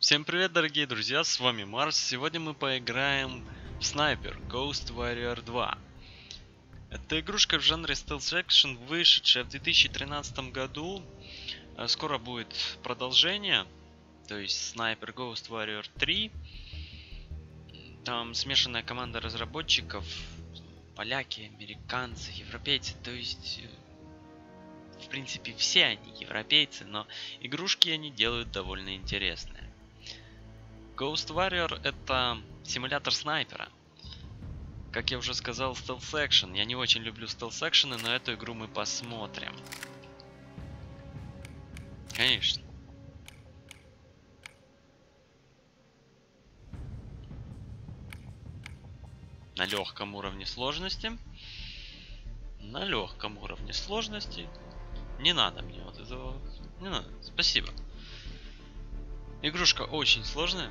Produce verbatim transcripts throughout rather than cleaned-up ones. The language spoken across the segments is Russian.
Всем привет, дорогие друзья, с вами Марс. Сегодня мы поиграем в Sniper Ghost Warrior два. Это игрушка в жанре Stealth Action, вышедшая в две тысячи тринадцатом году. Скоро будет продолжение, то есть Sniper Ghost Warrior три. Там смешанная команда разработчиков, поляки, американцы, европейцы, то есть... В принципе, все они европейцы, но игрушки они делают довольно интересные. Ghost Warrior — это симулятор снайпера. Как я уже сказал, Stealth Action. Я не очень люблю Stealth Action, но эту игру мы посмотрим. Конечно. На легком уровне сложности. На легком уровне сложности. Не надо мне вот этого. Не надо. Спасибо. Игрушка очень сложная.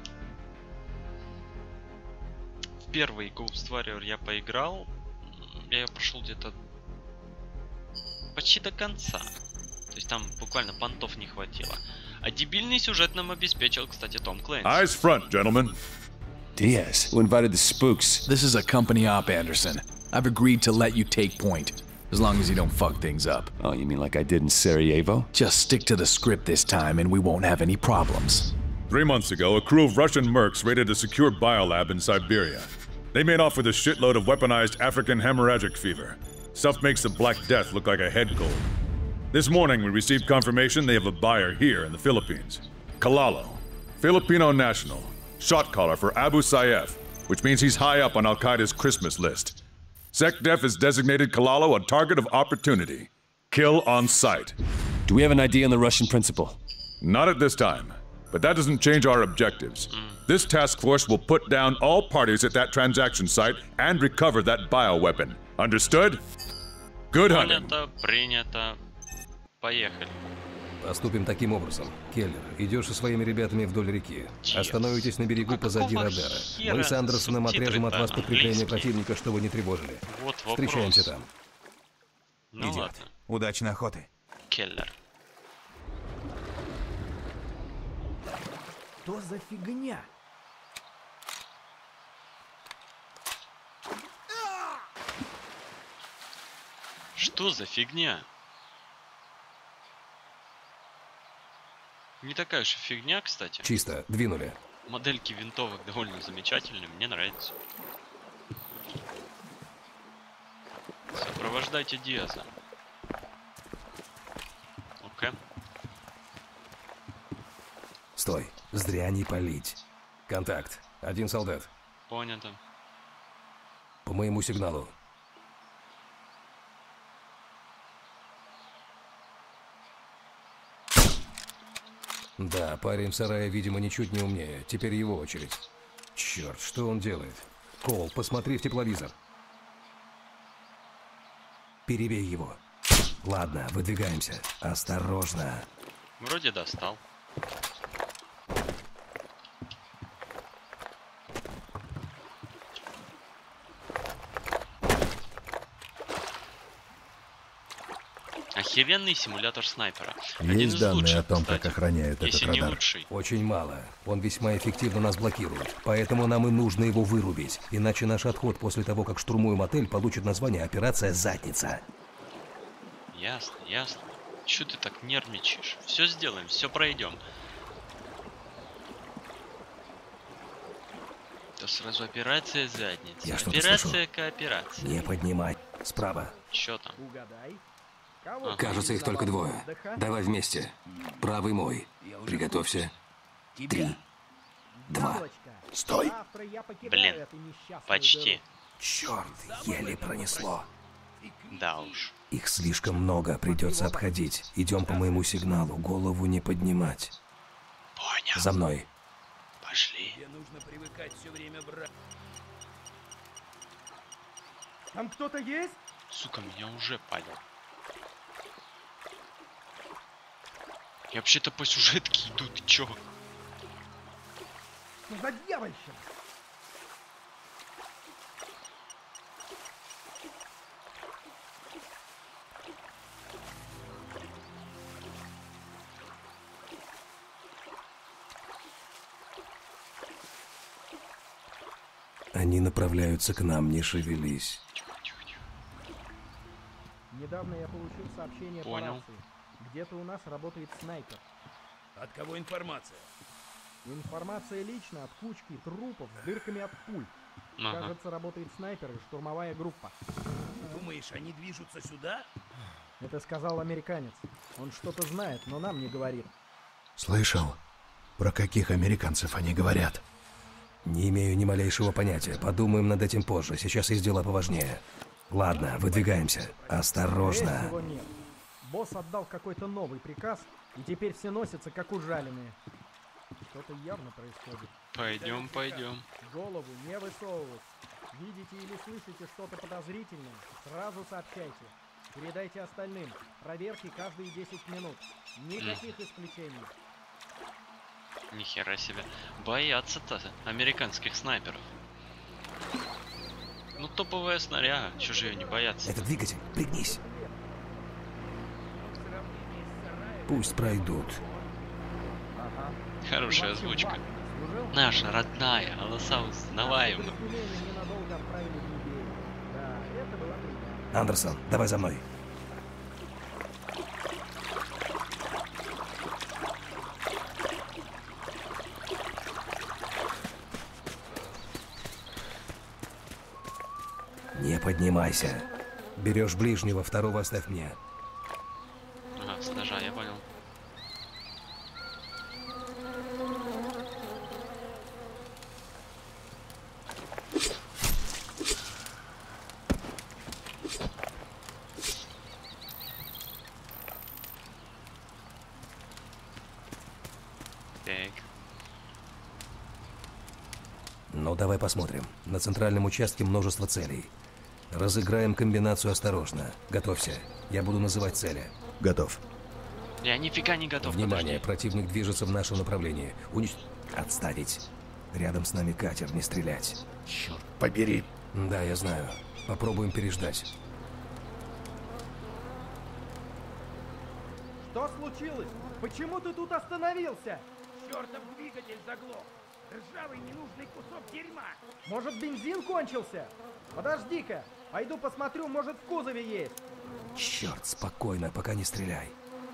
В первый Ghost Warrior я поиграл. Я прошел где-то почти до конца. То есть там буквально понтов не хватило. А дебильный сюжет нам обеспечил, кстати, Том Клэнси. Eyes front, gentlemen. Diaz, who invited the spooks? This is a company op, Anderson. I've agreed to let you take point, as long as you don't fuck things up. Oh, you mean like I did in Sarajevo? Just stick to the script this time and we won't have any problems. Three months ago, a crew of Russian mercs raided a secure biolab in Siberia. They made off with a shitload of weaponized African hemorrhagic fever. Stuff makes the Black Death look like a head cold. This morning, we received confirmation they have a buyer here in the Philippines. Kalalo, Filipino national, shot caller for Abu Sayyaf, which means he's high up on Al-Qaeda's Christmas list. SecDef has designated Kalalo a target of opportunity. Kill on sight. Do we have an idea on the Russian principal? Not at this time, but that doesn't change our objectives. This task force will put down all parties at that transaction site and recover that bioweapon. Understood? Good hunting. Понято, принято. Поехали. Поступим таким образом. Келлер, идешь со своими ребятами вдоль реки. Yes. Остановитесь на берегу А позади какого радара. хера Мы с Андерсоном отрежем от вас субтитры-то подкрепление английские? противника, чтобы не тревожили. Вот вопрос. Встречаемся там. Ну Идет. ладно. Удачной охоты. Келлер. Что за фигня? Что за фигня? Не такая уж и фигня, кстати. Чисто, двинули. Модельки винтовок довольно замечательные, мне нравится. Сопровождайте Диаза. Окей. Стой, зря не палить. Контакт. Один солдат. Понято. По моему сигналу. Да, парень в сарае, видимо, ничуть не умнее. Теперь его очередь. Черт, что он делает? Кол, посмотри в тепловизор. Перебей его. Ладно, выдвигаемся. Осторожно. Вроде достал. Охеренный симулятор снайпера. Один Есть из данные лучших, о том, кстати, как охраняют этот если не радар? лучший. Очень мало. Он весьма эффективно нас блокирует. Поэтому нам и нужно его вырубить. Иначе наш отход после того, как штурмуем отель, получит название «Операция Задница». Ясно, ясно. Чё ты так нервничаешь? Все сделаем, все пройдем. То сразу операция задница. Я что-то Операция слышу. кооперация. Не поднимай. Справа. Чё там? Ага. Кажется, их только двое. Давай вместе. Правый мой. Приготовься. Три. Два. Стой. Блин, почти. Черт, еле пронесло. Да уж. Их слишком много, придется обходить. Идем по моему сигналу, голову не поднимать. Понял. За мной. Пошли. Там кто-то есть? Сука, меня уже палят. Я вообще-то по сюжетке иду, ты чё? Что за дьявольщина? Они направляются к нам, не шевелись. Тихо, тихо, тихо. Недавно я получил сообщение Понял. по рации. Где-то у нас работает снайпер. От кого информация? Информация лично от кучки трупов с дырками от пуль. Ага. Кажется, работает снайпер и штурмовая группа. Думаешь, они движутся сюда? Это сказал американец. Он что-то знает, но нам не говорит. Слышал, про каких американцев они говорят? Не имею ни малейшего понятия. Подумаем над этим позже. Сейчас есть дела поважнее. Ладно, выдвигаемся. Скорее Осторожно. всего, нет. Босс отдал какой-то новый приказ, и теперь все носятся, как ужаленные. Что-то явно происходит. Пойдем, пойдем. Голову не высовывать. Видите или слышите что-то подозрительное, сразу сообщайте. Передайте остальным. Проверки каждые десять минут. Никаких исключений. Нихера себе. Боятся-то американских снайперов. Ну, топовая снаряга. Чего же ее не боятся? Это двигатель. Пригнись. Пусть пройдут. Хорошая озвучка. Наша родная, голоса узнаваемые. Подразделение ненадолго отправили в Либерию. Да, это была приятно. Андерсон, давай за мной. Не поднимайся. Берешь ближнего, второго оставь мне. Ага, с ножа, я понял. Так. Ну, давай посмотрим. На центральном участке множество целей. Разыграем комбинацию осторожно. Готовься. Я буду называть цели. Готов. Я нифига не готов. Внимание, подожди. противник движется в нашем направлении. Унич... Отставить. Рядом с нами катер, не стрелять. Черт побери. Да, я знаю. Попробуем переждать. Что случилось? Почему ты тут остановился? Чертов двигатель заглох! Ржавый ненужный кусок дерьма! Может, бензин кончился? Подожди-ка, пойду посмотрю, может, в кузове есть. Черт, спокойно, пока не стреляй.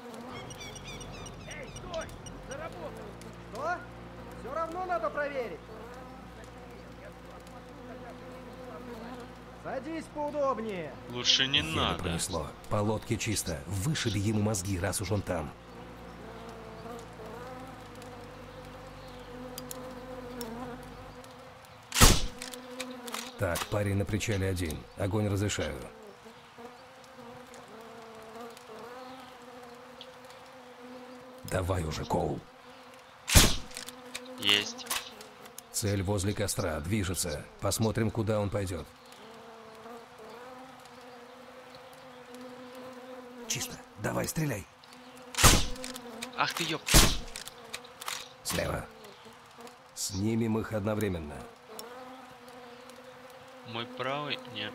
Эй, стой! Заработал! Что? Все равно надо проверить. Садись поудобнее. Лучше не Еле надо. пронесло. По лодке чисто. Вышиби ему мозги, раз уж он там. Так, парень на причале один. Огонь разрешаю. Давай уже, Коул. Есть. Цель возле костра. Движется. Посмотрим, куда он пойдет. Чисто. Давай, стреляй. Ах ты ёп. Слева. Снимем их одновременно. Мой правый? Нет.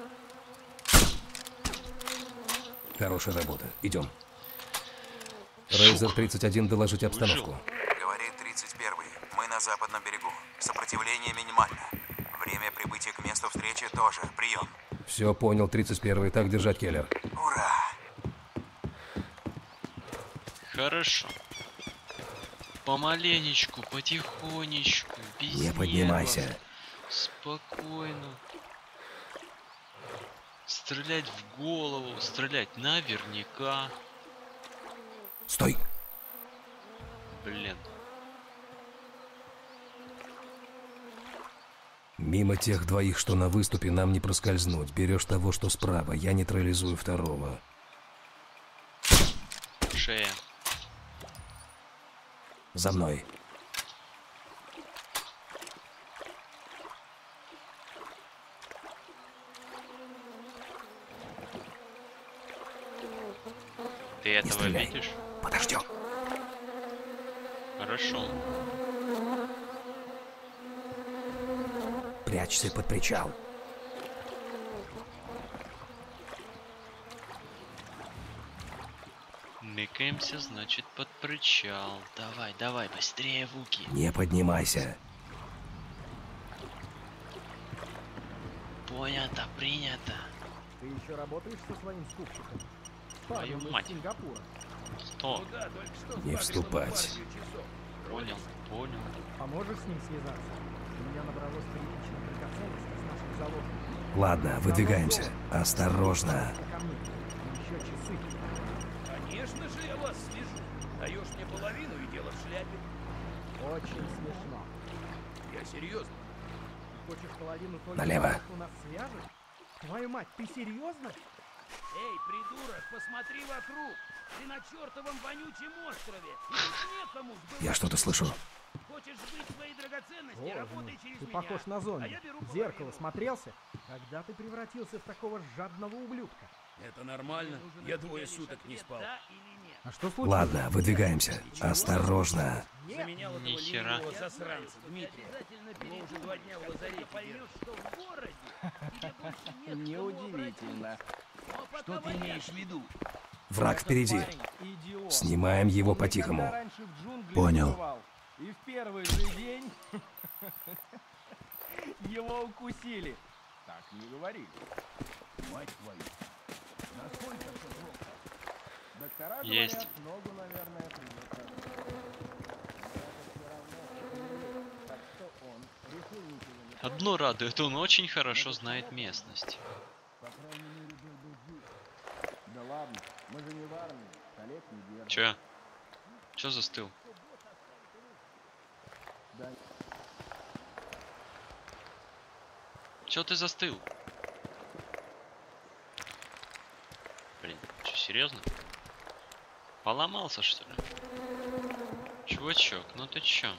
Хорошая работа. Идем. Рейзер тридцать один, доложить обстановку. Говорит тридцать первый. Мы на западном берегу. Сопротивление минимально. Время прибытия к месту встречи тоже. Прием. Все понял, тридцать первый. Так держать, Келлер. Ура! Хорошо. Помаленечку, потихонечку, без Не нервов. поднимайся. Спокойно. Стрелять в голову, стрелять наверняка. Стой! Блин. Мимо тех двоих, что на выступе, нам не проскользнуть. Берешь того, что справа. Я нейтрализую второго. Шея. За мной. Ты Не этого стреляй. видишь? Подождем. Хорошо. Прячься под причал. Мыкаемся, значит, под причал. Давай, давай, быстрее, Вуки. Не поднимайся. Понято, принято. Ты еще работаешь со своим скупщиком? С Твою парнем из мать. Сингапура. Кто? Не вступать. Понял, понял. Поможешь с ним связаться? У меня набралось прилично драгоценностей с наших заложников. Ладно, выдвигаемся. Осторожно. Ко мне. Еще часы. Конечно же я вас свяжу. Даешь мне половину и дело в шляпе. Очень смешно. Я серьезно. Хочешь половину только Налево. потому, что нас свяжет? Твою мать, ты серьезно? Эй, придурок, посмотри вокруг. Ты на чертовом вонючем острове. И тут некому сбывать. Я что-то слышу. Хочешь сбыть свои драгоценности, Боже работай мой, через ты меня. похож на А зомби. я беру В зеркало половину. смотрелся? Когда ты превратился в такого жадного ублюдка? Это нормально. Нужен Я от тебя двое лишь суток не ответ, спал. да или нет? А что случилось? Ладно, выдвигаемся. Осторожно. Заменял этого Нихера. ленивого засранца, Дмитрия. Мы уже два дня в лазарете поймешь, что в городе тебе больше нет к кому Неудивительно. обратиться. Что ты имеешь в виду? Враг впереди. Парень идиот. Снимаем его Он по-тихому. никогда раньше в джунглях Понял. не бывал. И в первый же день его укусили. Так не говорили. Мать твою. Насколько все плохо? Доктора Есть. говорят, ногу, наверное, придется. Это все равно. Так что он решил ничего не делать. Одно радует, он очень хорошо знает местность. По крайней мере, был бы жив. Да ладно, мы же не в армии. Коллег не держим. Чё? Чё застыл? Да. Чё ты застыл? Блин, чё, серьезно? Поломался, что ли? Чувачок, ну ты чё?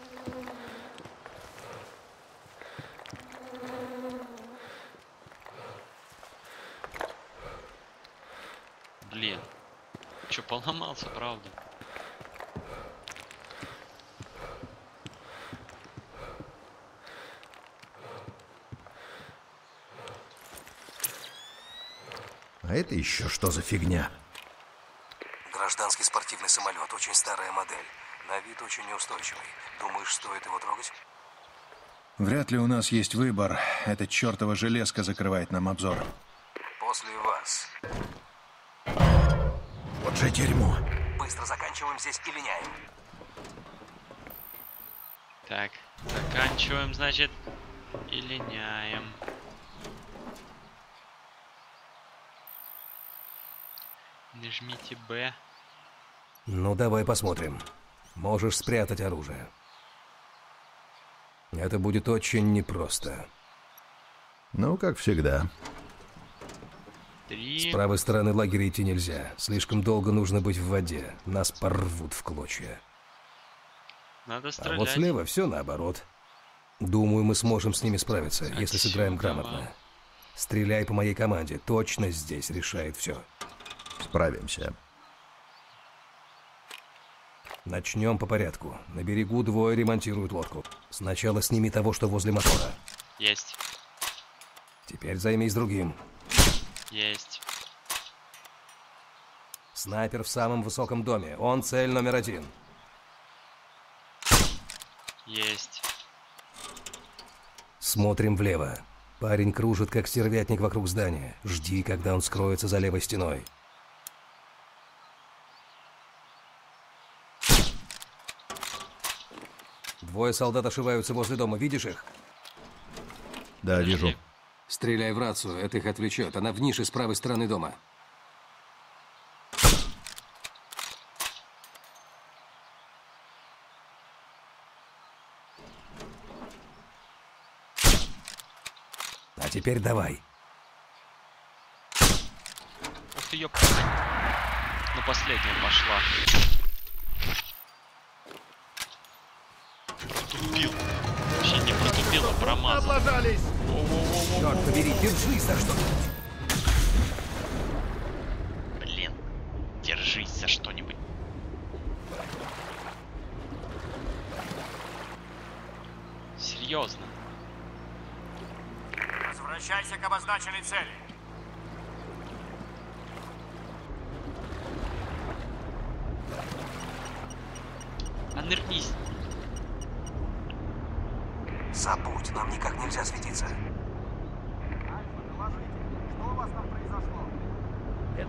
Блин. Чё, поломался, правда? А это еще что за фигня? Гражданский спортивный самолет, очень старая модель. На вид очень неустойчивый. Думаешь, стоит его трогать? Вряд ли у нас есть выбор. Эта чертова железка закрывает нам обзор. После вас. Вот же дерьмо. Быстро заканчиваем здесь и линяем. Так, заканчиваем, значит, и линяем. Нажмите Б. Ну, давай посмотрим. Можешь спрятать оружие. Это будет очень непросто. Ну, как всегда. Три. С правой стороны лагеря идти нельзя. Слишком долго нужно быть в воде. Нас порвут в клочья. Надо А стрелять. вот слева все наоборот. Думаю, мы сможем с ними справиться, если сыграем Отсюда. грамотно. Стреляй по моей команде. Точно здесь решает все. Справимся. Начнем по порядку. На берегу двое ремонтируют лодку. Сначала сними того, что возле мотора. Есть. Теперь займись другим. Есть. Снайпер в самом высоком доме. Он цель номер один. Есть. Смотрим влево. Парень кружит, как стервятник вокруг здания. Жди, когда он скроется за левой стеной. Двое солдат ошиваются возле дома. Видишь их? Да, вижу. Стреляй в рацию, это их отвлечет. Она в нише с правой стороны дома. А теперь давай. Ух ты, ёп. Ну, последняя пошла. Протупил. Вообще не протупил, а промазал. Облажались! Черт побери, держись за что-то. Блин. Держись за что-нибудь. Серьезно. Возвращайся к обозначенной цели. А нырнись. Забудь, нам никак нельзя светиться.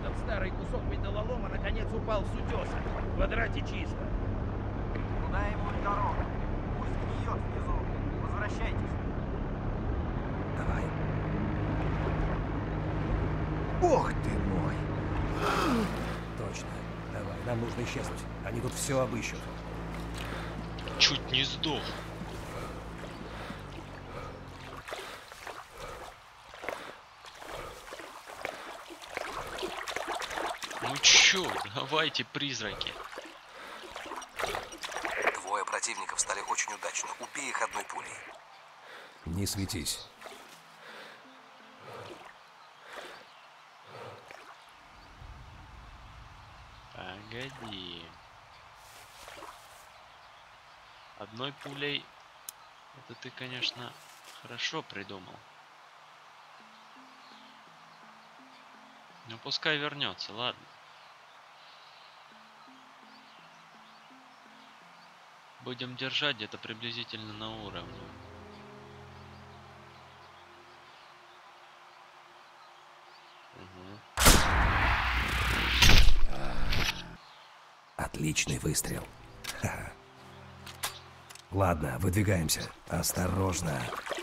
Этот старый кусок металлолома наконец упал с утеса. В квадрате чисто. Куда ему дорога? Пусть гниет внизу. Возвращайтесь. Давай. Ох ты мой! Точно. Давай, нам нужно исчезнуть. Они тут все обыщут. Чуть не сдох. Ну чё, давайте, призраки. Двое противников стали очень удачно. Убей их одной пулей. Не светись. Погоди. Одной пулей. Это ты, конечно, хорошо придумал. Ну пускай вернется, ладно. Будем держать где-то приблизительно на уровне. Угу. Отличный выстрел. Ха. Ладно, выдвигаемся. Осторожно.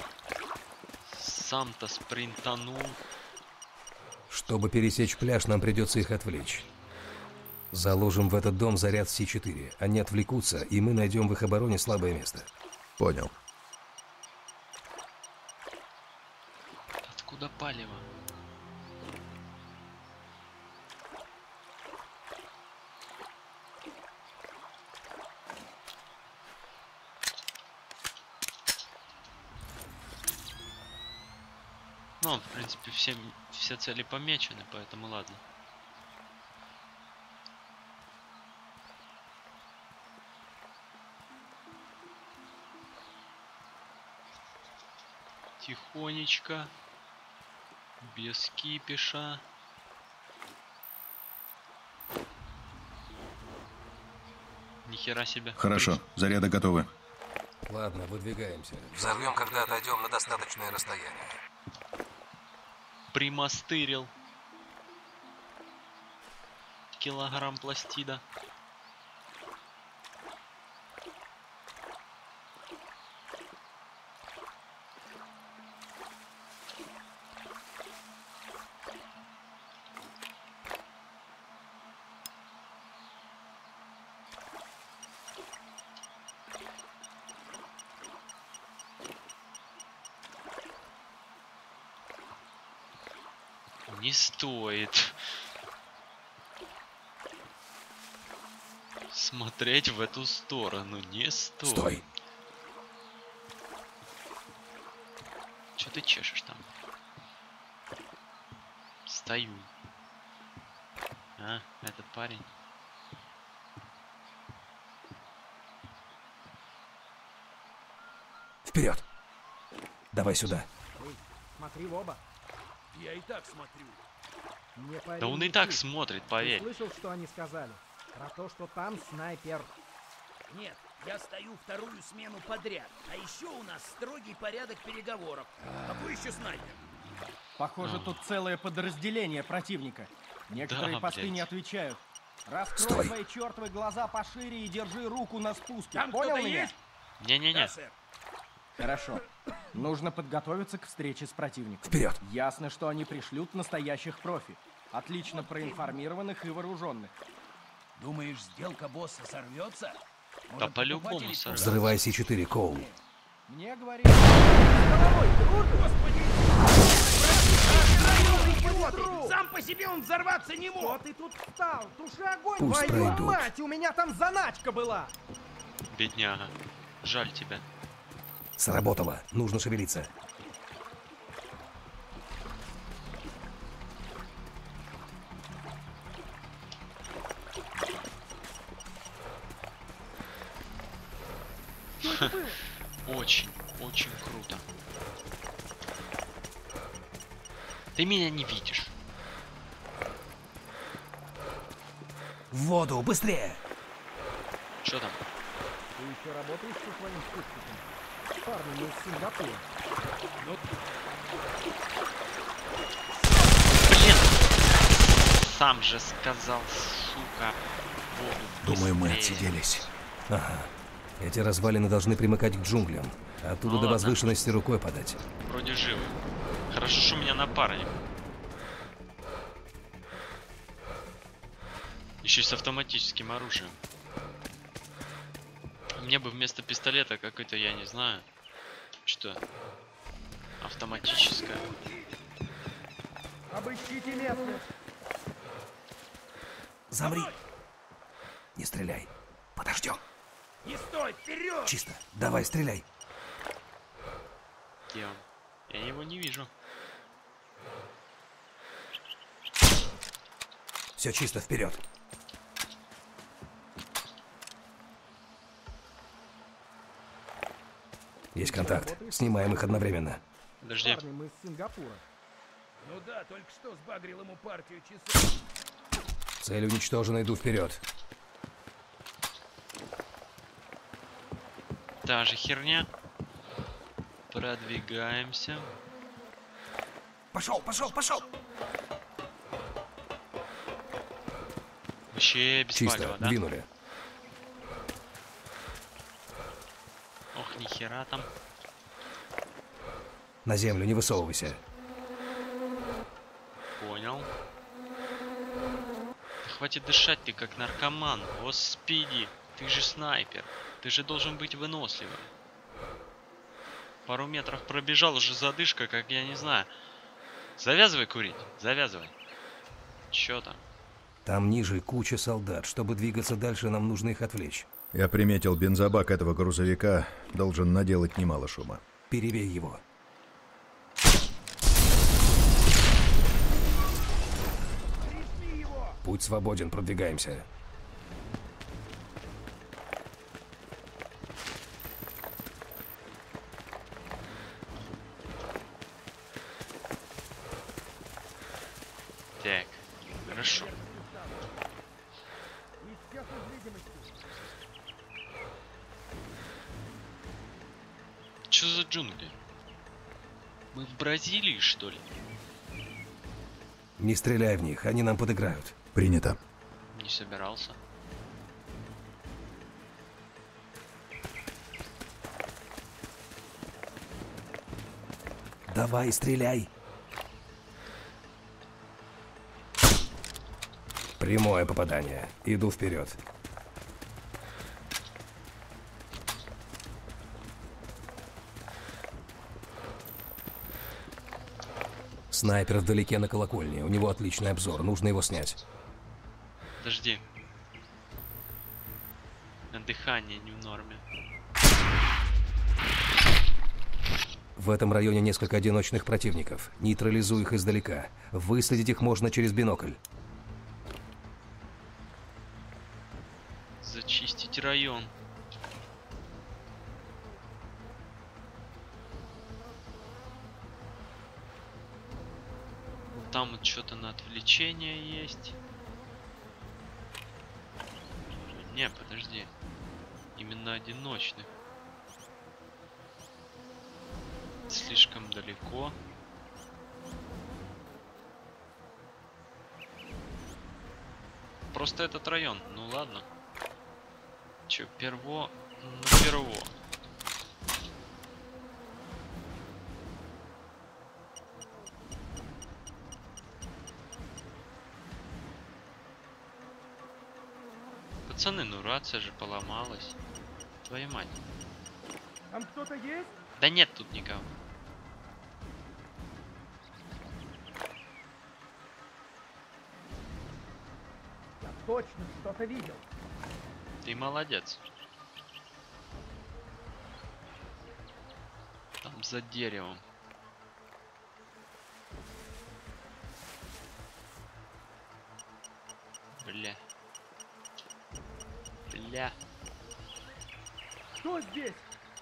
Сам-то спринтанул. Чтобы пересечь пляж, нам придется их отвлечь. Заложим в этот дом заряд Си четыре. Они отвлекутся, и мы найдем в их обороне слабое место. Понял. Откуда палево? Ну, в принципе, все, все цели помечены, поэтому ладно. Тихонечко, без кипиша. Нихера себе. Хорошо, заряды готовы. Ладно, выдвигаемся. Взорвем, когда отойдем на достаточное расстояние. Примастырил. Килограмм пластида. Не стоит смотреть в эту сторону, не стоит. Стой! Чё ты чешешь там? Стою. А, этот парень. Вперед! Давай сюда. Эй, смотри в оба. Я и так смотрю. Не пари, Да он не и так пи. смотрит, Ты поверь. слышал, что они сказали? Про то, что там снайпер. Нет, я стою вторую смену подряд. А еще у нас строгий порядок переговоров. Какой еще снайпер? Похоже, А. тут целое подразделение противника. Некоторые Да, посты блядь. не отвечают. Раскрой Стой. свои чертовы глаза пошире и держи руку на спуске. Там Понял кто-то меня? есть? Не-не-не. Да, сэр. Хорошо. Нужно подготовиться к встрече с противником. Вперед! Ясно, что они пришлют настоящих профи. Отлично проинформированных и вооруженных. Думаешь, сделка босса сорвется? Да Может, по-любому покупатели сорвётся. Взрывай Си четыре, Коул. Мне говорили... Головой, Господи! Идиоты! Сам по себе он взорваться не Что мог! ты тут встал? Туши огонь! Пусть Твою пройдут. мать, у меня там заначка была! Бедняга. Жаль тебя. Сработало. Нужно шевелиться. Очень, очень круто. Ты меня не видишь. В воду, быстрее! Что там? Ты еще работаешь со своим спутником? Парни из Сингапура. Блин! Сам же сказал, сука. Воду Думаю, мы быстрее. отсиделись. Ага. Эти развалины должны примыкать к джунглям. Оттуда Ну до ладно. возвышенности рукой подать. Вроде живы. Хорошо, что у меня напарник. Еще и с автоматическим оружием. Мне бы вместо пистолета какой-то, я не знаю, что автоматическое. Обыщите местность. Замри! Не стреляй. Подождем. Не стой, вперед! Чисто. Давай, стреляй. Где он? Я его не вижу. Все чисто, вперед. Есть контакт. Снимаем их одновременно. Подожди. Парни, мы из Сингапура. Ну да, только что сбагрил ему партию часов. Цель уничтожена, иду вперед. Та же херня. Продвигаемся. Пошел, пошел, пошел! Вообще без Чисто, палева, да? двинули. Ох, нихера там. На землю, не высовывайся. Понял. Да хватит дышать, ты как наркоман. Господи, ты же снайпер. Ты же должен быть выносливым. Пару метров пробежал, уже задышка, как я не знаю. Завязывай курить, завязывай. Чё там? Там ниже куча солдат. Чтобы двигаться дальше, нам нужно их отвлечь. Я приметил, бензобак этого грузовика должен наделать немало шума. Перебей его. Путь свободен, продвигаемся. Так, хорошо. Исчез из видимости. Чё за джунгли? Мы в Бразилии, что ли? Не стреляй в них, они нам подыграют. Принято. Не собирался. Давай, стреляй. Прямое попадание. Иду вперед. Снайпер вдалеке на колокольне. У него отличный обзор. Нужно его снять. Подожди. Дыхание не в норме. В этом районе несколько одиночных противников. Нейтрализуй их издалека. Выследить их можно через бинокль. Зачистить район. Там вот что-то на отвлечение есть. Не, подожди. Именно одиночных. Слишком далеко. Просто этот район. Ну ладно. Че, перво на перво. Пацаны, ну рация же поломалась. Твою мать. Там кто-то есть? Да нет тут никого. Я точно что-то видел. Ты молодец. Там за деревом. Бля. Бля. Кто здесь?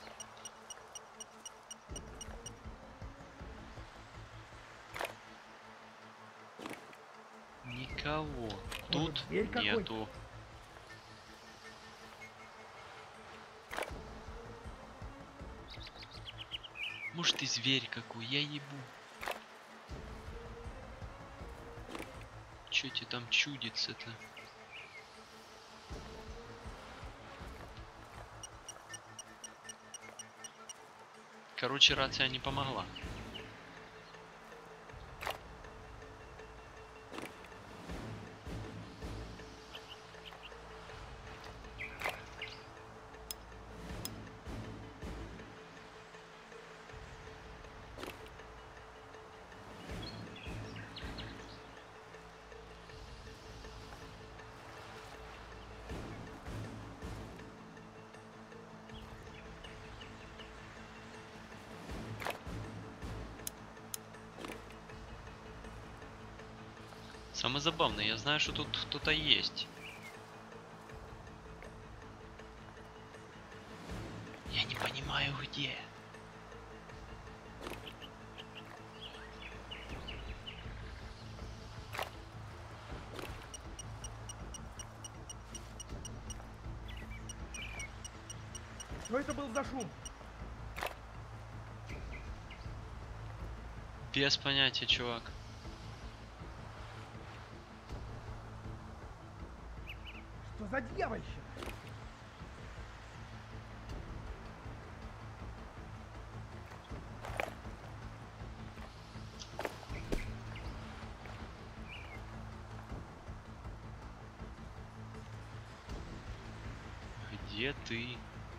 Никого. Тут зверь какой? нету. Может и зверь какой, я ебу. Чё тебе там чудится-то? Короче, рация не помогла. Самое забавное, я знаю, что тут кто-то есть. Я не понимаю, где. Что это был за шум? Без понятия, чувак. Что за дьявольщина? Где ты?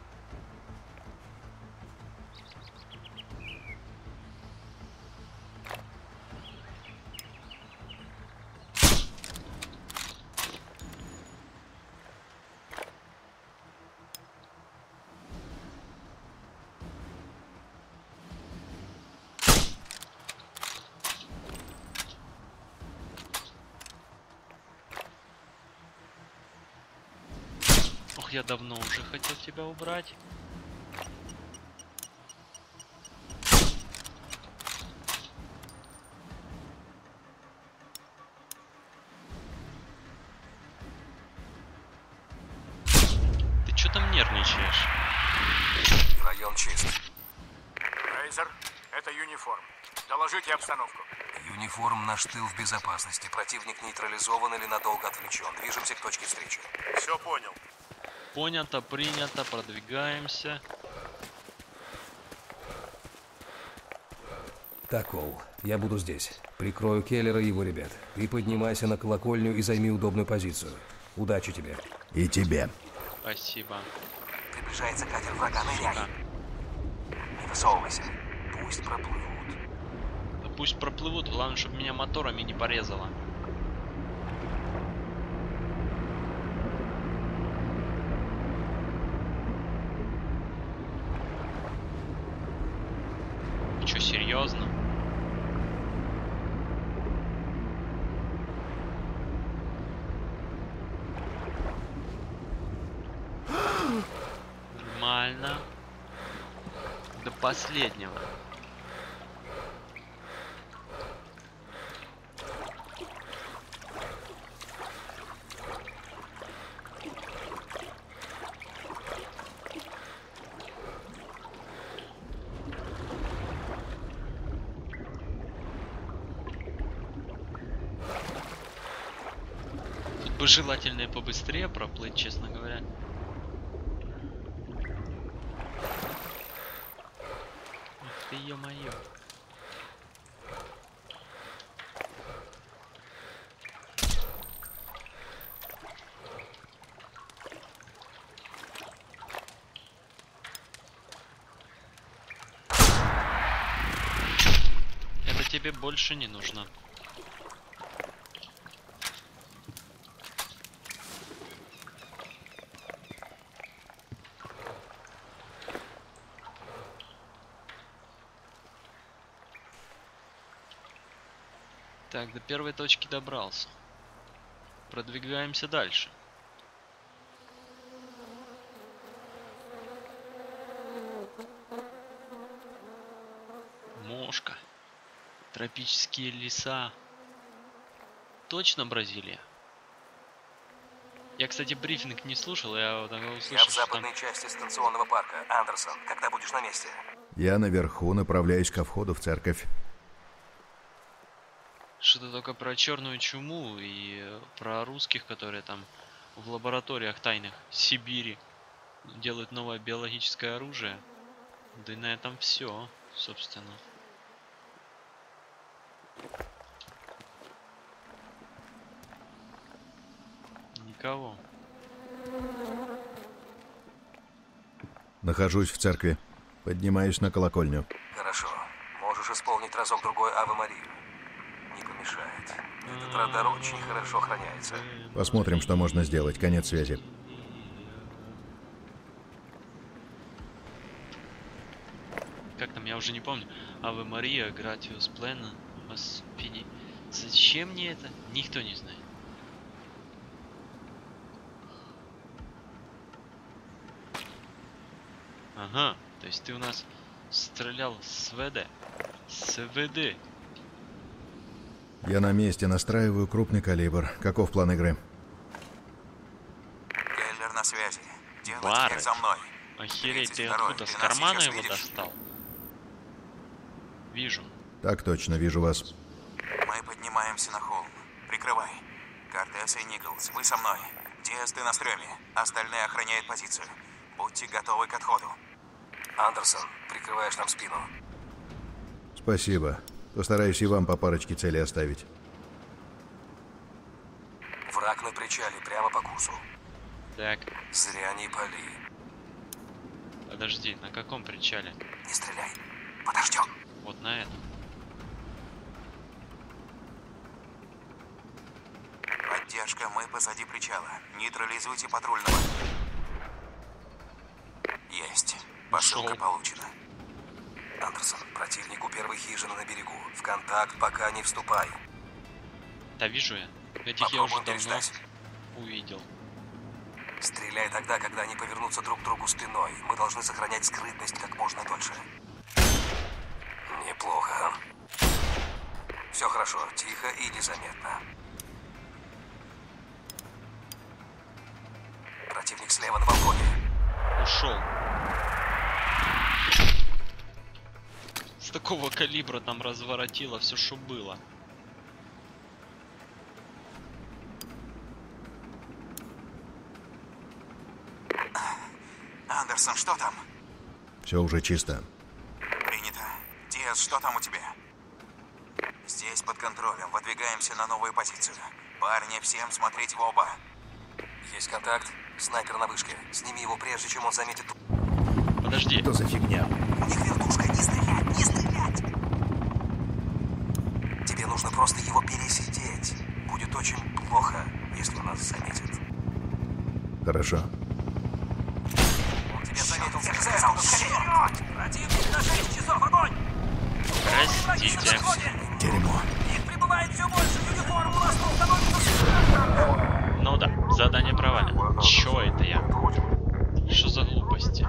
Ох, я давно уже хотел тебя убрать. Ты чё там нервничаешь? Район чист. Рейзер, это Юниформ. Доложите обстановку. Юниформ, наш тыл в безопасности. Противник нейтрализован или надолго отвлечен. Движемся к точке встречи. Все понял. Понято, принято, продвигаемся. Так, Коул, я буду здесь. Прикрою Келлера и его ребят. Ты поднимайся на колокольню и займи удобную позицию. Удачи тебе. И тебе. Спасибо. Приближается катер врага, ныряй. Не высовывайся. Пусть проплывут. Да пусть проплывут, главное, чтобы меня моторами не порезало. Че, серьезно? Нормально. До последнего. Тут бы желательно и побыстрее проплыть, честно говоря. Ты, ё-моё. Это тебе больше не нужно. Так, до первой точки добрался. Продвигаемся дальше. Мошка. Тропические леса. Точно Бразилия? Я, кстати, брифинг не слушал, я вот услышал, Я в западной там... части станционного парка. Андерсон, когда будешь на месте? Я наверху, направляюсь ко входу в церковь. Что-то только про черную чуму и про русских, которые там в лабораториях тайных Сибири делают новое биологическое оружие. Да и на этом все, собственно. Никого. Нахожусь в церкви. Поднимаюсь на колокольню. Хорошо. Можешь исполнить разок-другой Аве Марию. Не помешает. Этот радар очень хорошо охраняется. Посмотрим, что можно сделать. Конец связи. Как там, я уже не помню. Аве Мария, Гратиус Плена. Господи. Зачем мне это? Никто не знает. Ага, то есть ты у нас стрелял с ВД. С ВД. Я на месте, настраиваю крупный калибр. Каков план игры? Келлер на связи. Делай Барретт. теперь за мной. Охереть, ты тридцать второй, откуда? С ты нас кармана сейчас его видишь? достал? Вижу. Так точно, вижу вас. Мы поднимаемся на холм. Прикрывай. Кортес и Николс, вы со мной. Диас, ты на стреме. Остальные охраняют позицию. Будьте готовы к отходу. Андерсон, прикрываешь нам спину. Спасибо. Постараюсь и вам по парочке целей оставить. Враг на причале, прямо по курсу. Так, Зря не пали. подожди, на каком причале? Не стреляй. Подождем. Вот на этом. Поддержка, мы позади причала. Нейтрализуйте патрульного. Есть. Посылка Ушел. получена. Андерсон, противник у первой хижины на берегу. В контакт пока не вступай. Да вижу я. Этих я уже Попробуем давно переждать. увидел. Стреляй тогда, когда они повернутся друг к другу спиной. Мы должны сохранять скрытность как можно дольше. Неплохо. Все хорошо, тихо и незаметно. Противник слева на балконе. Ушел. С такого калибра там разворотило все, что было. Андерсон, что там? Все уже чисто. Принято. Диас, что там у тебя? Здесь под контролем. Выдвигаемся на новую позицию. Парни, всем смотреть в оба. Есть контакт. Снайпер на вышке. Сними его, прежде чем он заметит. Подожди. Что за фигня? У них вертушка. Не стрелять, не стрелять. Тебе нужно просто его пересидеть. Будет очень плохо, если он нас заметит. Хорошо. Он тебя заметил, залезай, скорее. Противник на шесть часов, огонь! Простите. Дерьмо. Их прибывает все больше, униформ у нас тут становится. Ну да, задание провалено. Чё это я? Что за глупости?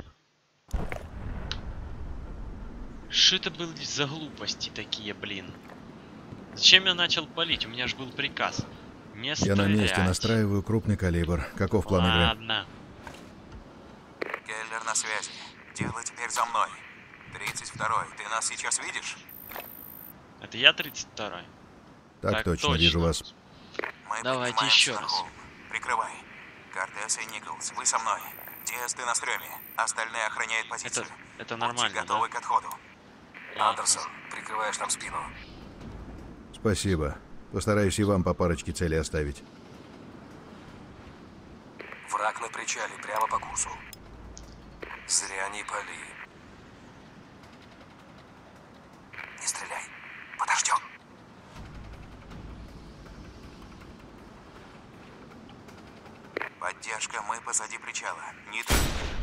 Что это были за глупости такие, блин? Зачем я начал палить? У меня же был приказ. Не Я стрелять. на месте, настраиваю крупный калибр. Каков план игры? Ладно. Келлер на связи. Делай теперь за мной. тридцать второй, ты нас сейчас видишь? Это я тридцать второй? Так, Так точно, точно. вижу вас. Мы Давайте поднимаемся еще на раз. холм. Прикрывай. Кортес и Николс, вы со мной. Диас, ты на стреме. Остальные охраняют позицию. Это, это Будьте нормально, готовы да? к отходу. Андерсон, прикрываешь нам спину. Спасибо. Постараюсь и вам по парочке целей оставить. Враг на причале, прямо по курсу. Зря не пали. Не стреляй. Подождем. Поддержка, мы позади причала. Нитр.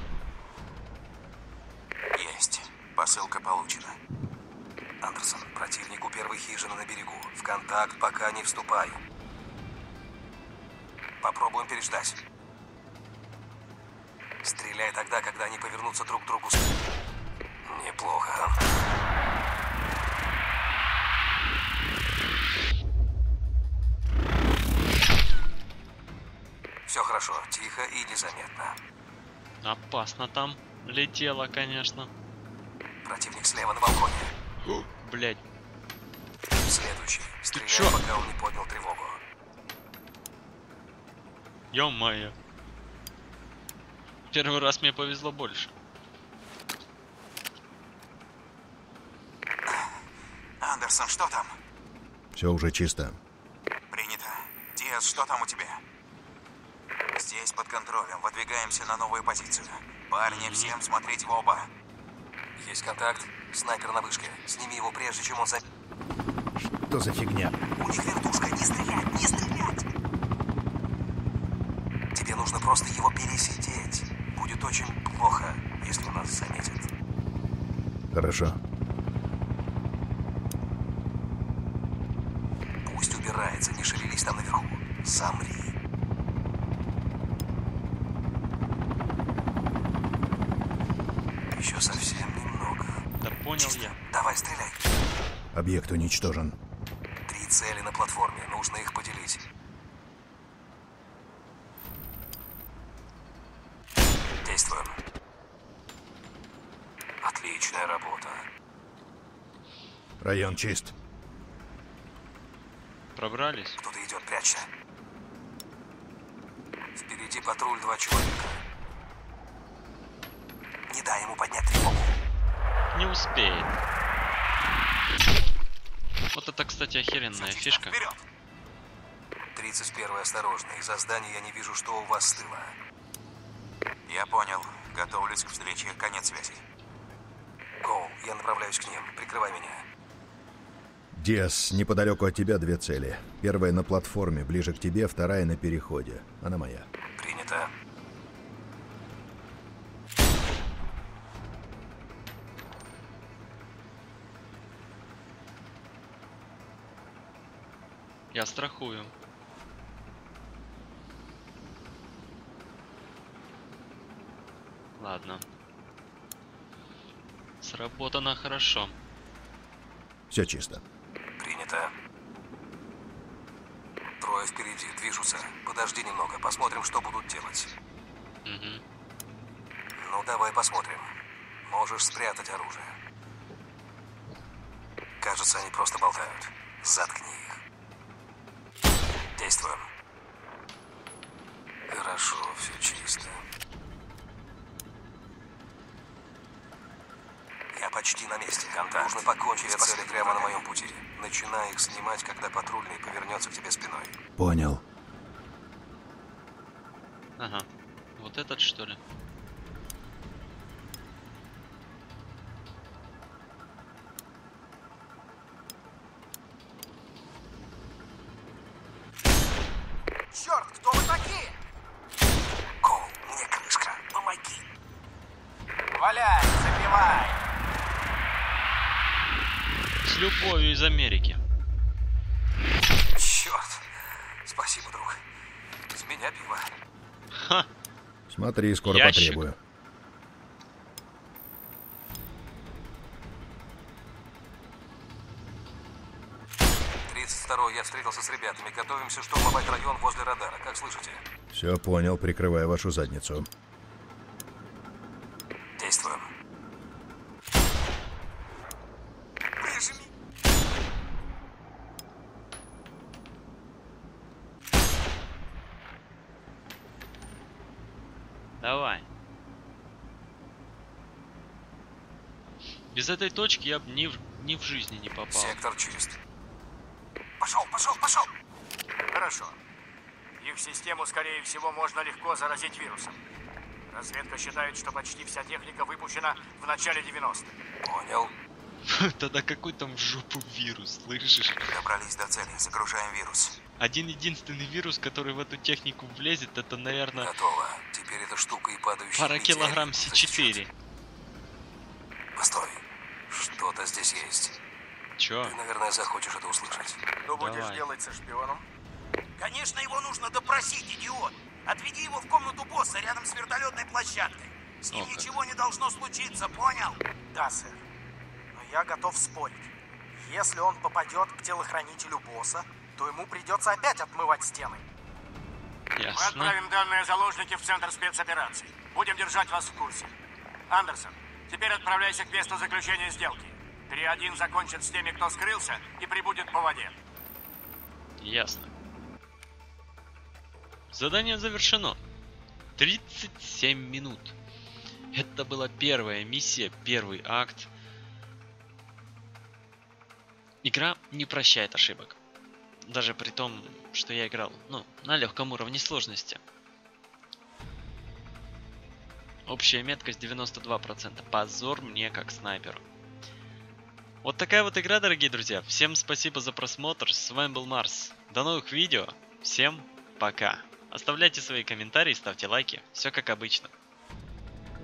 Есть. Посылка получена. Андерсон, противник у первой хижины на берегу. В контакт пока не вступай. Попробуем переждать. Стреляй тогда, когда они повернутся друг к другу. Неплохо. Все хорошо, тихо и незаметно. Опасно там летело, конечно. Противник слева на балконе. Блять. Следующий. Стреляй, чё? пока он не поднял тревогу. Ё-моё. Первый раз мне повезло больше. Андерсон, что там? Все уже чисто. Принято. Диас, что там у тебя? Здесь под контролем. Выдвигаемся на новую позицию. Парни, всем смотреть в оба. Есть контакт. Снайпер на вышке. Сними его прежде, чем он за... Что за фигня? У них вертушка. Не стрелять! Не стрелять! Тебе нужно просто его пересидеть. Будет очень плохо, если он нас заметит. Хорошо. Пусть убирается. Не шевелись там наверху. Замри. Еще совсем немного. Да понял Чисто. я. Давай, стреляй. Объект уничтожен. Три цели на платформе. Нужно их поделить. Действуем. Отличная работа. Район чист. Пробрались? Кто-то идет, прячься. Впереди патруль, два человека. Не дай ему поднять тревогу. Не успеет. Вот это, кстати, охеренная фишка. Вперед! тридцать первый, осторожно. Из-за здания я не вижу, что у вас с тыла. Я понял. Готовлюсь к встрече. Конец связи. Гоу, я направляюсь к ним. Прикрывай меня. Диас, неподалеку от тебя две цели. Первая на платформе, ближе к тебе, вторая на переходе. Она моя. Принято. Я страхую. Ладно. Сработано хорошо. Все чисто. Принято. Трое впереди, движутся. Подожди немного, посмотрим, что будут делать. Угу. Ну, давай посмотрим. Можешь спрятать оружие. Кажется, они просто болтают. Заткни их. Действуем. Хорошо, все чисто. Я почти на месте. Контакт. Нужно покончить с цели прямо на моем пути. Начинай их снимать, когда патрульный повернется к тебе спиной. Понял. Ага. Вот этот, что ли? Черт, кто вы такие? Коул, мне крышка. Помоги. Валяй, забивай. С любовью из Америки. Черт. Спасибо, друг. С меня пиво. Ха. Смотри, скоро Ящик. потребую. тридцать второй, я встретился с ребятами. Готовимся штурмовать район возле радара. Как слышите? Все понял, прикрываю вашу задницу. Действуем. Выжми. Давай. Без этой точки я бы ни в, ни в жизни не попал. Сектор чист. Пошел, пошел, пошел. Хорошо. Их систему, скорее всего, можно легко заразить вирусом. Разведка считает, что почти вся техника выпущена в начале девяностых. Понял. Тогда какой там в жопу вирус, слышишь? Добрались до цели. Загружаем вирус. Один единственный вирус, который в эту технику влезет, это, наверное, Готово. Теперь эта штука и падающий пара метеорит килограмм Си четыре. Постой. Что-то здесь есть. Чё? Ты, наверное, захочешь это услышать. Что будешь Давай. делать со шпионом? Конечно, его нужно допросить, идиот. Отведи его в комнату босса рядом с вертолетной площадкой. С ним О, как. ничего не должно случиться, понял? Да, сэр. Но я готов спорить. Если он попадет к телохранителю босса, то ему придется опять отмывать стены. Мы Ясно. отправим данные заложники в центр спецопераций. Будем держать вас в курсе. Андерсон, теперь отправляйся к месту заключения сделки. три один закончит с теми, кто скрылся, и прибудет по воде. Ясно. Задание завершено. тридцать семь минут. Это была первая миссия, первый акт. Игра не прощает ошибок. Даже при том, что я играл, ну, на легком уровне сложности. Общая меткость девяносто два процента. Позор мне как снайперу. Вот такая вот игра, дорогие друзья. Всем спасибо за просмотр. С вами был Марс. До новых видео. Всем пока. Оставляйте свои комментарии, ставьте лайки. Все как обычно.